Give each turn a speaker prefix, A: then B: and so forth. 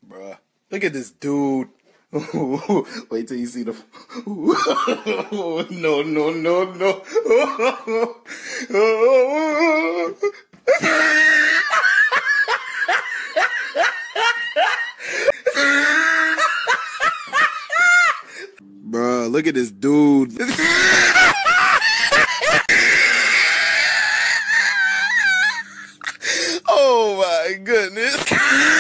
A: Bruh. Look at this dude. Wait till you see the... No, no, no, no. Bruh, look at this dude. Oh my goodness.